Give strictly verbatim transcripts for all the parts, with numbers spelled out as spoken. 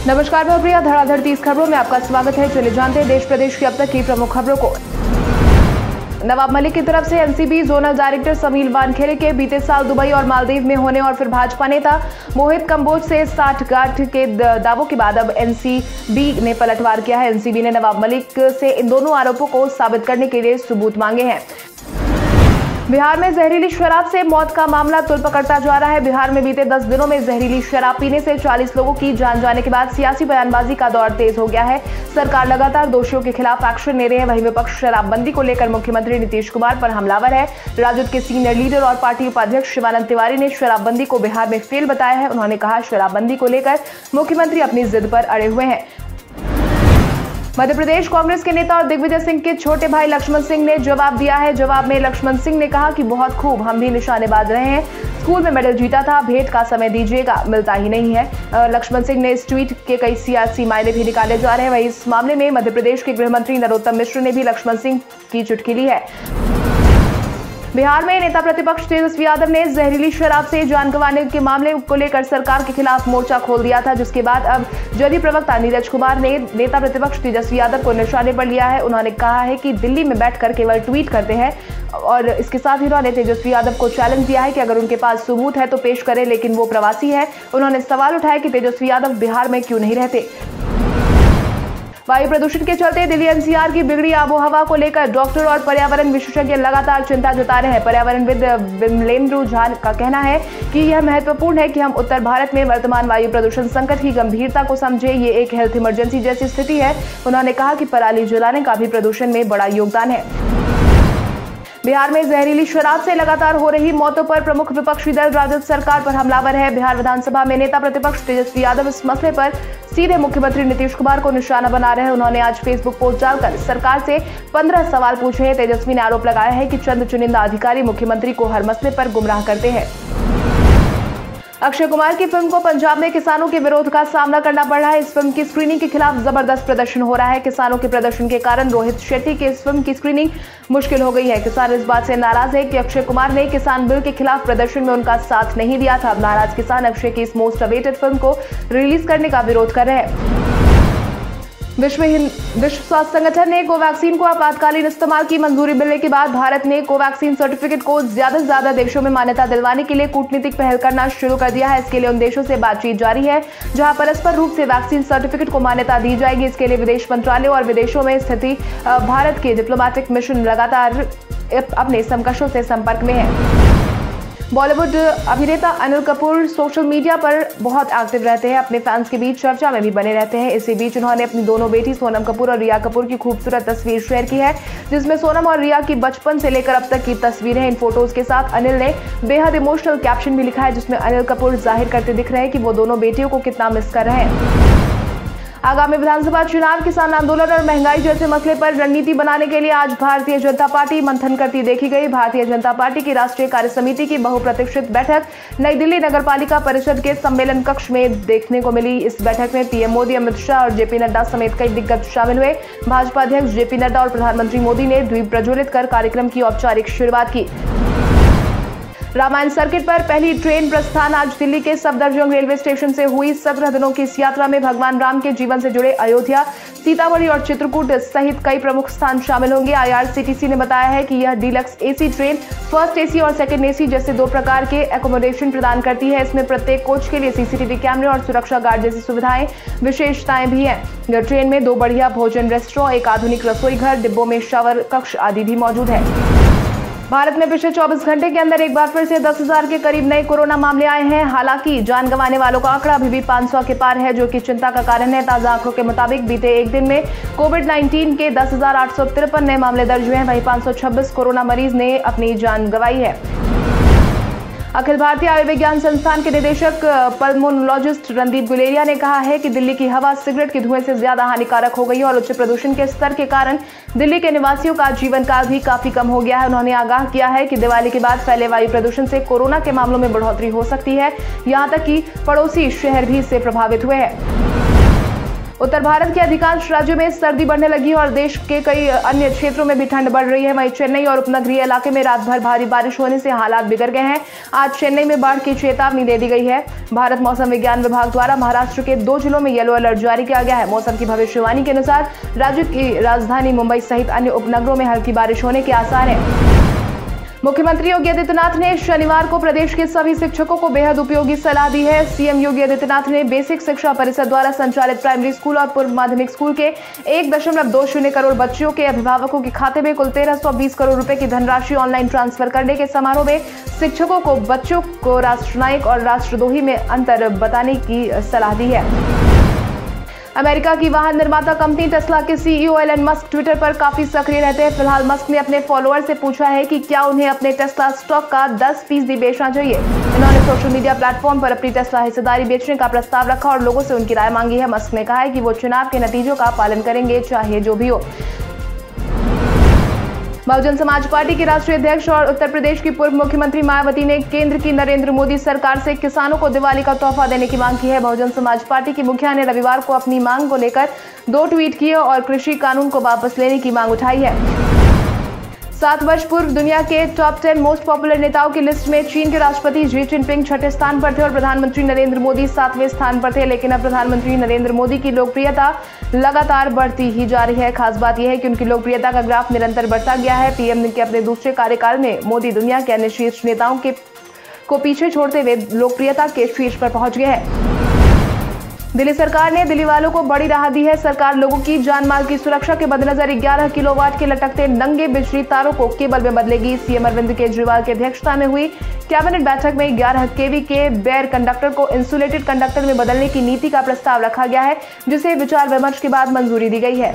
नमस्कार, मैं प्रिया। धड़ाधड़ तीस खबरों में आपका स्वागत है। चलिए जानते हैं देश प्रदेश की अब तक की प्रमुख खबरों को। नवाब मलिक की तरफ से NCB zonal director Sameel Wankhede के बीते साल दुबई और मालदीव में होने और फिर भाजपा नेता मोहित कंबोज से साठगांठ के दावों के बाद अब एनसीबी ने पलटवार किया है। एनसीबी ने नवाब मलिक से इन दोनों आरोपों को साबित करने के लिए सबूत मांगे हैं। बिहार में जहरीली शराब से मौत का मामला तुल पकड़ता जा रहा है। बिहार में बीते दस दिनों में जहरीली शराब पीने से चालीस लोगों की जान जाने के बाद सियासी बयानबाजी का दौर तेज हो गया है। सरकार लगातार दोषियों के खिलाफ एक्शन ले रही है। वहीं विपक्ष शराबबंदी को लेकर मुख्यमंत्री नीतीश कुमार पर हमलावर है। राजद के सीनियर लीडर और पार्टी उपाध्यक्ष शिवानंद तिवारी ने शराबबंदी को बिहार में फेल बताया है। उन्होंने कहा, शराबबंदी को लेकर मुख्यमंत्री अपनी जिद पर अड़े हुए हैं। मध्य प्रदेश कांग्रेस के नेता और दिग्विजय सिंह के छोटे भाई लक्ष्मण सिंह ने जवाब दिया है। जवाब में लक्ष्मण सिंह ने कहा कि बहुत खूब, हम भी निशानेबाज रहे हैं, स्कूल में मेडल जीता था, भेंट का समय दीजिएगा, मिलता ही नहीं है। लक्ष्मण सिंह ने इस ट्वीट के कई सियासी मायने भी निकाले जा रहे हैं। वहीं इस मामले में मध्य प्रदेश के गृह मंत्री नरोत्तम मिश्र ने भी लक्ष्मण सिंह की चुटकी ली है। बिहार में नेता प्रतिपक्ष तेजस्वी यादव ने जहरीली शराब से जान गंवाने के मामले को लेकर सरकार के खिलाफ मोर्चा खोल दिया था, जिसके बाद अब जदयू प्रवक्ता नीरज कुमार ने नेता प्रतिपक्ष तेजस्वी यादव को निशाने पर लिया है। उन्होंने कहा है कि दिल्ली में बैठकर केवल ट्वीट करते हैं और इसके साथ ही उन्होंने तेजस्वी यादव को चैलेंज दिया है कि अगर उनके पास सबूत है तो पेश करें, लेकिन वो प्रवासी है। उन्होंने सवाल उठाया कि तेजस्वी यादव बिहार में क्यों नहीं रहते। वायु प्रदूषण के चलते दिल्ली एनसीआर की बिगड़ी आबोहवा को लेकर डॉक्टर और पर्यावरण विशेषज्ञ लगातार चिंता जता रहे हैं। पर्यावरणविद विमलेंद्र झा का कहना है कि यह महत्वपूर्ण है कि हम उत्तर भारत में वर्तमान वायु प्रदूषण संकट की गंभीरता को समझे। ये एक हेल्थ इमरजेंसी जैसी स्थिति है। उन्होंने कहा कि पराली जलाने का भी प्रदूषण में बड़ा योगदान है। बिहार में जहरीली शराब से लगातार हो रही मौतों पर प्रमुख विपक्षी दल राजद सरकार पर हमलावर है। बिहार विधानसभा में नेता प्रतिपक्ष तेजस्वी यादव इस मसले पर सीधे मुख्यमंत्री नीतीश कुमार को निशाना बना रहे हैं। उन्होंने आज फेसबुक पोस्ट डालकर सरकार से पंद्रह सवाल पूछे हैं। तेजस्वी ने आरोप लगाया है कि चंद चुनिंदा अधिकारी मुख्यमंत्री को हर मसले पर गुमराह करते हैं। अक्षय कुमार की फिल्म को पंजाब में किसानों के विरोध का सामना करना पड़ रहा है। इस फिल्म की स्क्रीनिंग के खिलाफ जबरदस्त प्रदर्शन हो रहा है। किसानों के प्रदर्शन के कारण रोहित शेट्टी की इस फिल्म की स्क्रीनिंग मुश्किल हो गई है। किसान इस बात से नाराज है कि अक्षय कुमार ने किसान बिल के खिलाफ प्रदर्शन में उनका साथ नहीं दिया था। अब नाराज किसान अक्षय की इस मोस्ट अवेटेड फिल्म को रिलीज करने का विरोध कर रहे हैं। विश्व विश्व स्वास्थ्य संगठन ने कोवैक्सीन को आपातकालीन इस्तेमाल की मंजूरी मिलने के बाद भारत ने कोवैक्सीन सर्टिफिकेट को ज्यादा से ज्यादा देशों में मान्यता दिलवाने के लिए कूटनीतिक पहल करना शुरू कर दिया है। इसके लिए उन देशों से बातचीत जारी है जहां परस्पर रूप से वैक्सीन सर्टिफिकेट को मान्यता दी जाएगी। इसके लिए विदेश मंत्रालय और विदेशों में स्थिति भारत के डिप्लोमेटिक मिशन लगातार अपने समकक्षों से संपर्क में है। बॉलीवुड अभिनेता अनिल कपूर सोशल मीडिया पर बहुत एक्टिव रहते हैं, अपने फैंस के बीच चर्चा में भी बने रहते हैं। इसी बीच उन्होंने अपनी दोनों बेटी सोनम कपूर और रिया कपूर की खूबसूरत तस्वीर शेयर की है, जिसमें सोनम और रिया की बचपन से लेकर अब तक की तस्वीरें हैं। इन फोटोज के साथ अनिल ने बेहद इमोशनल कैप्शन भी लिखा है, जिसमें अनिल कपूर जाहिर करते दिख रहे हैं कि वो दोनों बेटियों को कितना मिस कर रहे हैं। आगामी विधानसभा चुनाव, किसान आंदोलन और महंगाई जैसे मसले पर रणनीति बनाने के लिए आज भारतीय जनता पार्टी मंथन करती देखी गई। भारतीय जनता पार्टी की राष्ट्रीय कार्य समिति की बहुप्रतीक्षित बैठक नई दिल्ली नगरपालिका परिषद के सम्मेलन कक्ष में देखने को मिली। इस बैठक में पीएम मोदी, अमित शाह और जेपी नड्डा समेत कई दिग्गज शामिल हुए। भाजपा अध्यक्ष जेपी नड्डा और प्रधानमंत्री मोदी ने द्वीप प्रज्वलित कर कार्यक्रम की औपचारिक शुरुआत की। रामायण सर्किट पर पहली ट्रेन प्रस्थान आज दिल्ली के सफदरजंग रेलवे स्टेशन से हुई। सत्रह दिनों की इस यात्रा में भगवान राम के जीवन से जुड़े अयोध्या, सीतामढ़ी और चित्रकूट सहित कई प्रमुख स्थान शामिल होंगे। आईआरसीटीसी ने बताया है कि यह deluxe AC train first AC और सेकंड एसी जैसे दो प्रकार के एकोमोडेशन प्रदान करती है। इसमें प्रत्येक कोच के लिए सीसीटीवी कैमरे और सुरक्षा गार्ड जैसी सुविधाएं विशेषताएं भी हैं। यह ट्रेन में दो बढ़िया भोजन रेस्टोरेंट, एक आधुनिक रसोई घर, डिब्बों में शावर कक्ष आदि भी मौजूद है। भारत में पिछले चौबीस घंटे के अंदर एक बार फिर से दस हजार के करीब नए कोरोना मामले आए हैं। हालांकि जान गंवाने वालों का आंकड़ा अभी भी पाँच सौ के पार है, जो कि चिंता का कारण है। ताजा आंकड़ों के मुताबिक बीते एक दिन में कोविड उन्नीस के दस हजार आठ सौ तिरपन नए मामले दर्ज हुए हैं। वहीं पाँच सौ छब्बीस कोरोना मरीज ने अपनी जान गंवाई है। अखिल भारतीय आयुर्विज्ञान संस्थान के निदेशक पल्मोनोलॉजिस्ट रणदीप गुलेरिया ने कहा है कि दिल्ली की हवा सिगरेट के धुएं से ज्यादा हानिकारक हो गई है और उच्च प्रदूषण के स्तर के कारण दिल्ली के निवासियों का जीवन काल भी काफी कम हो गया है। उन्होंने आगाह किया है कि दिवाली के बाद फैले वायु प्रदूषण से कोरोना के मामलों में बढ़ोतरी हो सकती है। यहाँ तक कि पड़ोसी शहर भी इससे प्रभावित हुए हैं। उत्तर भारत के अधिकांश राज्यों में सर्दी बढ़ने लगी है और देश के कई अन्य क्षेत्रों में भी ठंड बढ़ रही है। वहीं चेन्नई और उपनगरीय इलाके में रात भर भारी बारिश होने से हालात बिगड़ गए हैं। आज चेन्नई में बाढ़ की चेतावनी दे दी गई है। भारत मौसम विज्ञान विभाग द्वारा महाराष्ट्र के दो जिलों में येलो अलर्ट जारी किया गया है। मौसम की भविष्यवाणी के अनुसार राज्य की राजधानी मुंबई सहित अन्य उपनगरों में हल्की बारिश होने के आसार है। मुख्यमंत्री योगी आदित्यनाथ ने शनिवार को प्रदेश के सभी शिक्षकों को बेहद उपयोगी सलाह दी है। सीएम योगी आदित्यनाथ ने बेसिक शिक्षा परिषद द्वारा संचालित प्राइमरी स्कूल और पूर्व माध्यमिक स्कूल के एक दशमलव दो शून्य करोड़ बच्चों के अभिभावकों के खाते में कुल तेरह सौ बीस करोड़ रुपए की धनराशि ऑनलाइन ट्रांसफर करने के समारोह में शिक्षकों को बच्चों को राष्ट्रनायक और राष्ट्रद्रोही में अंतर बताने की सलाह दी है। अमेरिका की वाहन निर्माता कंपनी टेस्ला के सीईओ एलन मस्क ट्विटर पर काफी सक्रिय रहते हैं। फिलहाल मस्क ने अपने फॉलोअर से पूछा है कि क्या उन्हें अपने टेस्ला स्टॉक का दस फीसदी बेचना चाहिए। इन्होंने सोशल मीडिया प्लेटफॉर्म पर अपनी टेस्ला हिस्सेदारी बेचने का प्रस्ताव रखा और लोगों से उनकी राय मांगी है। मस्क ने कहा है कि वो चुनाव के नतीजों का पालन करेंगे, चाहे जो भी हो। बहुजन समाज पार्टी के राष्ट्रीय अध्यक्ष और उत्तर प्रदेश की पूर्व मुख्यमंत्री मायावती ने केंद्र की नरेंद्र मोदी सरकार से किसानों को दिवाली का तोहफा देने की मांग की है। बहुजन समाज पार्टी की मुखिया ने रविवार को अपनी मांग को लेकर दो ट्वीट किए और कृषि कानून को वापस लेने की मांग उठाई है। सात वर्ष पूर्व दुनिया के टॉप टेन मोस्ट पॉपुलर नेताओं की लिस्ट में चीन के राष्ट्रपति जी जिनपिंग छठे स्थान पर थे और प्रधानमंत्री नरेंद्र मोदी सातवें स्थान पर थे। लेकिन अब प्रधानमंत्री नरेंद्र मोदी की लोकप्रियता लगातार बढ़ती ही जा रही है। खास बात यह है कि उनकी लोकप्रियता का ग्राफ निरंतर बढ़ता गया है। पीएम के अपने दूसरे कार्यकाल में मोदी दुनिया के अन्य शीर्ष नेताओं के को पीछे छोड़ते हुए लोकप्रियता के शीर्ष पर पहुंच गए हैं। दिल्ली सरकार ने दिल्ली वालों को बड़ी राहत दी है। सरकार लोगों की जान माल की सुरक्षा के मद्देनजर ग्यारह किलोवाट के लटकते नंगे बिजली तारों को केबल में बदलेगी। सीएम अरविंद केजरीवाल की अध्यक्षता में हुई कैबिनेट बैठक में ग्यारह केवी के बेयर कंडक्टर को इंसुलेटेड कंडक्टर में बदलने की नीति का प्रस्ताव रखा गया है, जिसे विचार विमर्श के बाद मंजूरी दी गई है।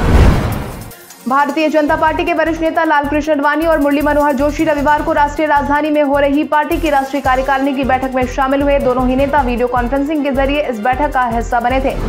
भारतीय जनता पार्टी के वरिष्ठ नेता लालकृष्ण आडवाणी और मुरली मनोहर जोशी रविवार को राष्ट्रीय राजधानी में हो रही पार्टी की राष्ट्रीय कार्यकारिणी की बैठक में शामिल हुए। दोनों ही नेता वीडियो कॉन्फ्रेंसिंग के जरिए इस बैठक का हिस्सा बने थे।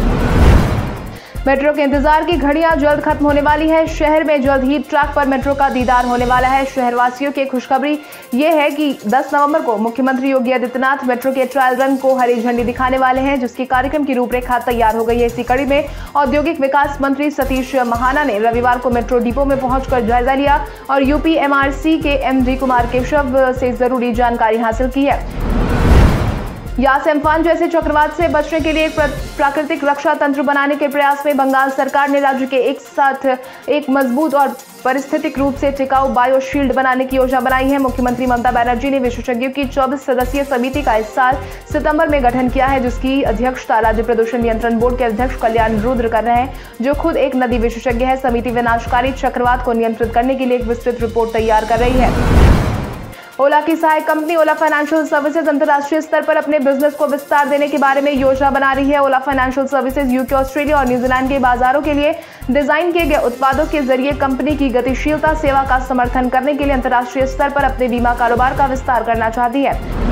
मेट्रो के इंतजार की घड़ियां जल्द खत्म होने वाली है। शहर में जल्द ही ट्रैक पर मेट्रो का दीदार होने वाला है। शहरवासियों की खुशखबरी ये है कि दस नवंबर को मुख्यमंत्री योगी आदित्यनाथ मेट्रो के ट्रायल रन को हरी झंडी दिखाने वाले हैं, जिसकी कार्यक्रम की रूपरेखा तैयार हो गई है। इसी कड़ी में औद्योगिक विकास मंत्री सतीश महाना ने रविवार को मेट्रो डिपो में पहुंचकर जायजा लिया और यूपी एमआरसी के एमडी कुमार केशव से जरूरी जानकारी हासिल की है। यास एम्फान जैसे चक्रवात से बचने के लिए एक प्राकृतिक रक्षा तंत्र बनाने के प्रयास में बंगाल सरकार ने राज्य के एक साथ एक मजबूत और परिस्थितिक रूप से टिकाऊ बायोशील्ड बनाने की योजना बनाई है। मुख्यमंत्री ममता बनर्जी ने विशेषज्ञों की चौबीस सदस्यीय समिति का इस साल सितंबर में गठन किया है, जिसकी अध्यक्षता राज्य प्रदूषण नियंत्रण बोर्ड के अध्यक्ष कल्याण रुद्र कर रहे हैं, जो खुद एक नदी विशेषज्ञ है। समिति विनाशकारी चक्रवात को नियंत्रित करने के लिए एक विस्तृत रिपोर्ट तैयार कर रही है। ओला की सहायक कंपनी ओला फाइनेंशियल सर्विसेज अंतर्राष्ट्रीय स्तर पर अपने बिजनेस को विस्तार देने के बारे में योजना बना रही है। Ola financial services UK, Australia और न्यूजीलैंड के बाजारों के लिए डिजाइन किए गए उत्पादों के जरिए कंपनी की गतिशीलता सेवा का समर्थन करने के लिए अंतर्राष्ट्रीय स्तर पर अपने बीमा कारोबार का विस्तार करना चाहती है।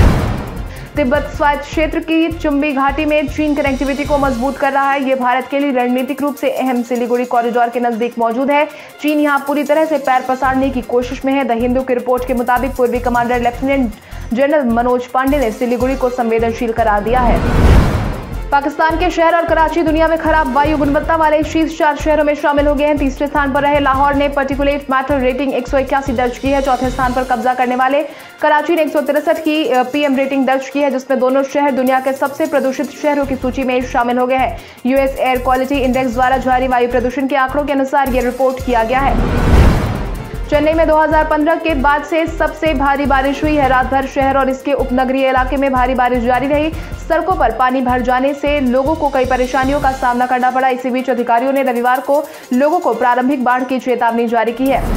तिब्बत स्वायत्त क्षेत्र की चुम्बी घाटी में चीन कनेक्टिविटी को मजबूत कर रहा है। ये भारत के लिए रणनीतिक रूप से अहम सिलीगुड़ी कॉरिडोर के नजदीक मौजूद है। चीन यहां पूरी तरह से पैर पसारने की कोशिश में है। द हिंदू की रिपोर्ट के मुताबिक पूर्वी commander lieutenant general Manoj Pandey ने सिलीगुड़ी को संवेदनशील करार दिया है। पाकिस्तान के शहर और कराची दुनिया में खराब वायु गुणवत्ता वाले शीर्ष चार शहरों में शामिल हो गए हैं। तीसरे स्थान पर रहे लाहौर ने पार्टिकुलेट मैटर रेटिंग एक सौ इक्यासी दर्ज की है। चौथे स्थान पर कब्जा करने वाले कराची ने एक सौ तिरसठ की पीएम रेटिंग दर्ज की है, जिसमें दोनों शहर दुनिया के सबसे प्रदूषित शहरों की सूची में शामिल हो गए हैं। यूएस एयर क्वालिटी इंडेक्स द्वारा जारी वायु प्रदूषण के आंकड़ों के अनुसार यह रिपोर्ट किया गया है। चेन्नई में दो हज़ार पंद्रह के बाद से सबसे भारी बारिश हुई है। रात भर शहर और इसके उपनगरीय इलाके में भारी बारिश जारी रही। सड़कों पर पानी भर जाने से लोगों को कई परेशानियों का सामना करना पड़ा। इसी बीच अधिकारियों ने रविवार को लोगों को प्रारंभिक बाढ़ की चेतावनी जारी की है।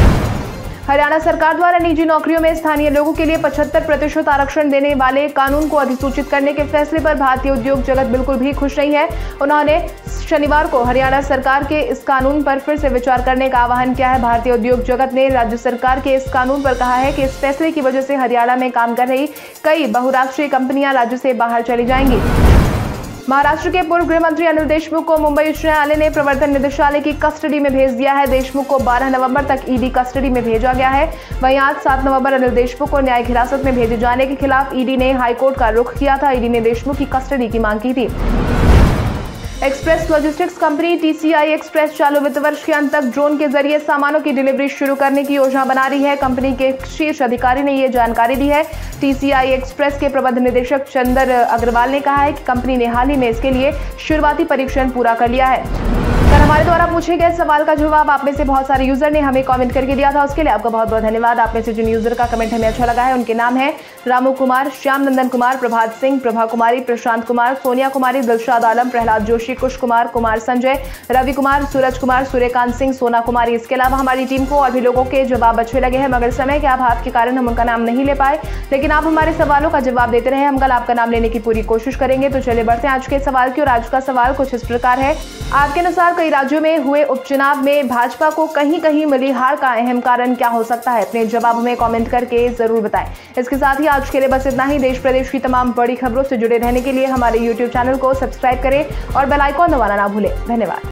हरियाणा सरकार द्वारा निजी नौकरियों में स्थानीय लोगों के लिए पचहत्तर प्रतिशत आरक्षण देने वाले कानून को अधिसूचित करने के फैसले पर भारतीय उद्योग जगत बिल्कुल भी खुश नहीं है। उन्होंने शनिवार को हरियाणा सरकार के इस कानून पर फिर से विचार करने का आह्वान किया है। भारतीय उद्योग जगत ने राज्य सरकार के इस कानून पर कहा है कि इस फैसले की वजह से हरियाणा में काम कर रही कई बहुराष्ट्रीय कंपनियां राज्य से बाहर चली जाएंगी। महाराष्ट्र के पूर्व गृह मंत्री अनिल देशमुख को मुंबई उच्च न्यायालय ने प्रवर्तन निदेशालय की कस्टडी में भेज दिया है। देशमुख को बारह नवंबर तक ईडी कस्टडी में भेजा गया है। वहीं आज सात नवंबर अनिल देशमुख को न्यायिक हिरासत में भेजे जाने के खिलाफ ईडी ने हाईकोर्ट का रुख किया था। ईडी ने देशमुख की कस्टडी की मांग की थी। Express logistics company TCI express चालू वित्त वर्ष के अंत तक ड्रोन के जरिए सामानों की डिलीवरी शुरू करने की योजना बना रही है। कंपनी के शीर्ष अधिकारी ने यह जानकारी दी है। टीसीआई एक्सप्रेस के प्रबंध निदेशक चंदर अग्रवाल ने कहा है कि कंपनी ने हाल ही में इसके लिए शुरुआती परीक्षण पूरा कर लिया है। सर, हमारे द्वारा पूछे गए सवाल का जवाब आप में से बहुत सारे यूजर ने हमें कमेंट करके दिया था, उसके लिए आपका बहुत बहुत धन्यवाद। आप में से जिन यूजर का कमेंट हमें अच्छा लगा है उनके नाम है रामू कुमार, श्याम नंदन कुमार, प्रभात सिंह, प्रभा कुमारी, प्रशांत कुमार, सोनिया कुमारी, दिलशाद आलम, प्रहलाद जोशी, कुश कुमार, कुमार संजय, रवि कुमार, सूरज कुमार, सूर्यकांत सिंह, सोना कुमारी। इसके अलावा हमारी टीम को और भी लोगों के जवाब अच्छे लगे हैं, मगर समय के अभाव के कारण हम उनका नाम नहीं ले पाए, लेकिन आप हमारे सवालों का जवाब देते रहे। हम कल आपका नाम लेने की पूरी कोशिश करेंगे। तो चलिए बढ़ते हैं आज के सवाल की। और आज का सवाल कुछ इस प्रकार है, आपके अनुसार कई राज्यों में हुए उपचुनाव में भाजपा को कहीं कहीं मिली हार का अहम कारण क्या हो सकता है? अपने जवाब में कमेंट करके जरूर बताएं। इसके साथ ही आज के लिए बस इतना ही। देश प्रदेश की तमाम बड़ी खबरों से जुड़े रहने के लिए हमारे यूट्यूब चैनल को सब्सक्राइब करें और बेल आइकॉन दबाना ना भूलें। धन्यवाद।